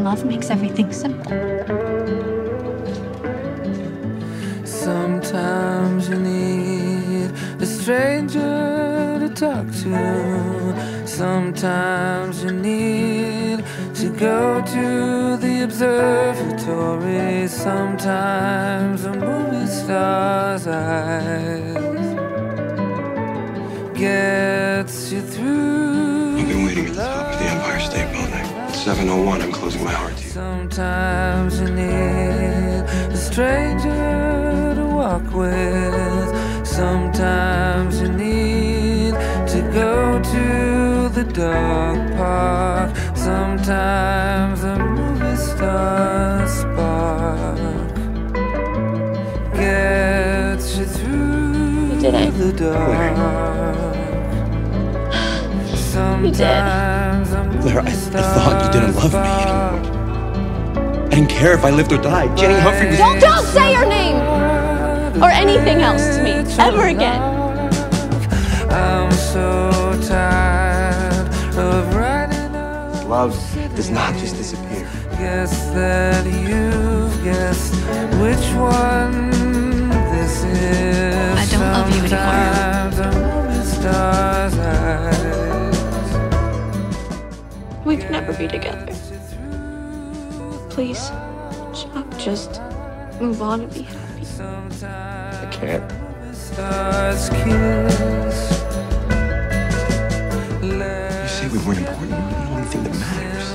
love makes everything simple. Sometimes you need a stranger to talk to. Sometimes you need to go to the observatory. Sometimes a movie star's eyes gets you through. I've been waiting at the top of the Empire State Building. At 7:01, I'm closing my heart to you. Sometimes you need a stranger to walk with. Sometimes you need to go to the dog park. Sometimes a movie star spark gets you through the dark. Sometimes Blair, I thought you didn't love me anymore. I didn't care if I lived or died. Jenny Humphrey was... Don't say her name! Or anything else to me, ever again. I'm so tired of writing up. Love does not just disappear. Guess that you've guessed which one this is. I don't love you anymore. Sometimes a movie star's eyes. We can never be together. Please, Chuck, just move on and be happy. I can't. You say we weren't important. We're the only thing that matters.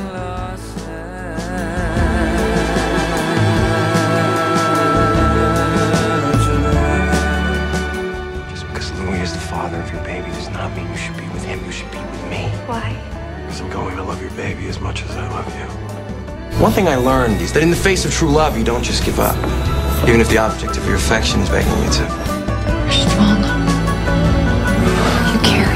Just because Louis is the father of your baby does not mean you should be with him. You should be with me. Why? Because I'm going to love your baby as much as I love you. One thing I learned is that in the face of true love, you don't just give up. Even if the object of your affection is begging you to. You're strong. You care.